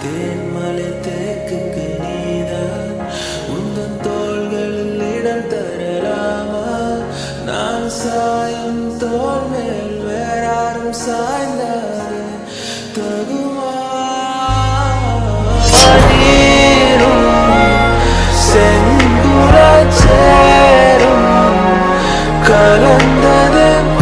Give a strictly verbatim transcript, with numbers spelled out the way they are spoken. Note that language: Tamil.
தேன்மலை தேக்குக்கு நீதான் உந்தன் தோள்களில் இடம் தரலாமா நான் சாயும் தோல் மேல் வேறாரும் சாய்ந்தாரே தகுமா நீரும் செங்குற சேரும் கலந்தது